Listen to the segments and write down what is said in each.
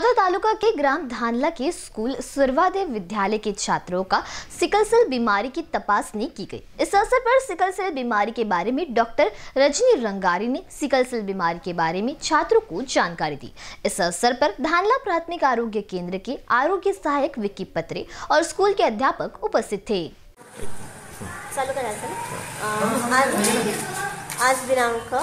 मौदा तालुका के ग्राम धानला के school सर्वादेव विद्यालय के छात्रों का सिकल सेल बीमारी की तपासनी की गई। इस अवसर पर सिकल सेल बीमारी के बारे में डॉक्टर रजनी रंगारी ने सिकल सेल बीमारी के बारे में छात्रों को जानकारी दी। इस अवसर पर धानला प्राथमिक आरोग्य केंद्र के आरोग्य सहायक विक्की पत्रे और स्कूल के अध्यापक उपस्थित थे। आज दिनांक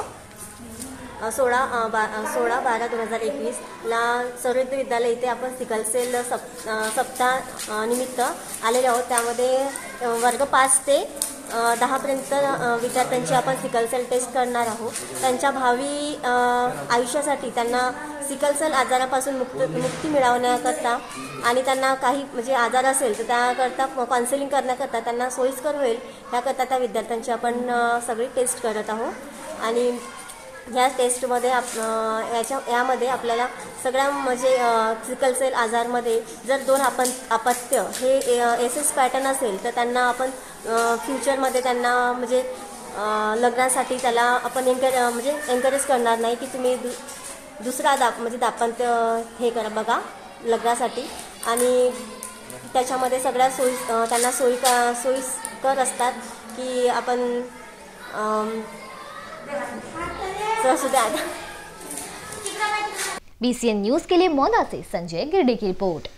16/12/2021 ला सर्वोदय विद्यालय इथे आपण सिकल सेल सप्ताह निमित्त आलेले आहोत। त्यामध्ये वर्ग 5 ते 10 पर्यंत विद्यार्थ्यांची आपण सिकल सेल टेस्ट करणार आहोत। त्यांच्या भावी आयुष्यासाठी त्यांना सिकल सेल आजारापासून मुक्ती मिळवण्याकरता आणि त्यांना काही म्हणजे आजार असेल तर त्याकरता काउन्सिलिंग करण्याकरता त्यांना सोयीस्कर होईल याकरता त्या विद्यार्थ्यांची आपण सगळी टेस्ट करत आहोत। आणि या टेस्टमध्ये यामध्ये आपल्याला सगळ्या म्हणजे सिकल सेल आजारमध्ये जर 2 अपत्य हे SS पॅटर्न असेल तर त्यांना आपण फ्युचरमध्ये त्यांना म्हणजे लग्नासाठी त्याला आपण एनकरेज करणार नाही की तुम्ही दुसरा म्हणजे दाम्पत्य हे करा बघा लग्नासाठी। आणि त्याच्यामध्ये सगळ्या त्यांना सोयीस्कर असतात की आपण BCN न्यूज के लिए मौदा से संजय गिरडी की रिपोर्ट।